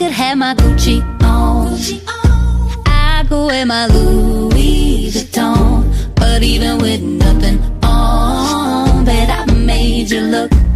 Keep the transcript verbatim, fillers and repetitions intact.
could have my Gucci on, I could wear my Louis Vuitton, but even with nothing on, bet I made you look